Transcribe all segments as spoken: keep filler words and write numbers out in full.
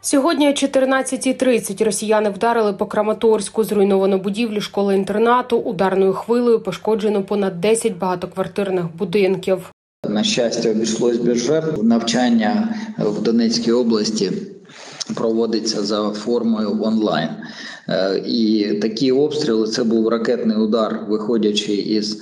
Сьогодні о чотирнадцятій тридцять росіяни вдарили по Краматорську. Зруйновано будівлю школи-інтернату. Ударною хвилею пошкоджено понад десять багатоквартирних будинків. На щастя, обійшлось без жертв. Навчання в Донецькій області проводиться за формою онлайн. І такі обстріли – це був ракетний удар, виходячи із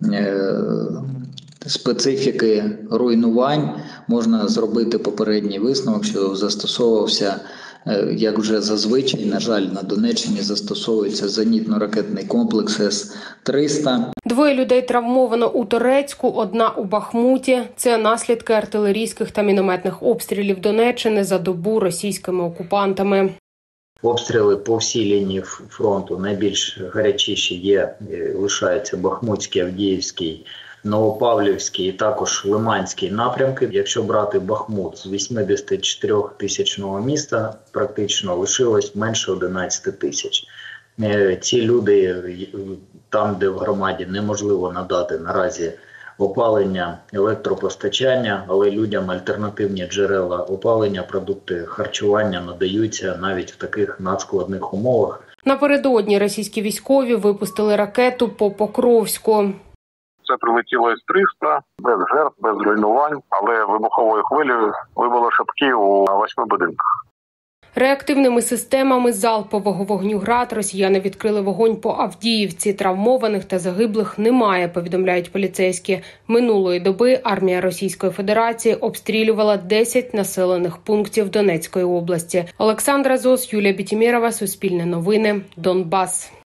специфіки руйнувань. Можна зробити попередній висновок, що застосовувався, як вже зазвичай, на жаль, на Донеччині застосовується зенітно-ракетний комплекс С триста. Двоє людей травмовано у Торецьку, одна у Бахмуті. Це наслідки артилерійських та мінометних обстрілів Донеччини за добу російськими окупантами. Обстріли по всій лінії фронту найбільш гарячіші є, лишаються Бахмутський, Авдіївський, Новопавлівський і також Лиманський напрямки. Якщо брати Бахмут, з вісімдесятичотирьохтисячного міста практично лишилось менше одинадцяти тисяч. Ці люди, там де в громаді неможливо надати наразі опалення, електропостачання, але людям альтернативні джерела опалення, продукти харчування надаються навіть в таких надскладних умовах. Напередодні російські військові випустили ракету по Покровську. Це прилетіло С триста, без жертв, без руйнувань, але вибуховою хвилею вибило шибки у восьми будинках. Реактивними системами залпового вогню «Град» росіяни відкрили вогонь по Авдіївці. Травмованих та загиблих немає, повідомляють поліцейські. Минулої доби армія Російської Федерації обстрілювала десять населених пунктів Донецької області. Олександра Зос, Юлія Бітімєрова, Суспільне новини, Донбас.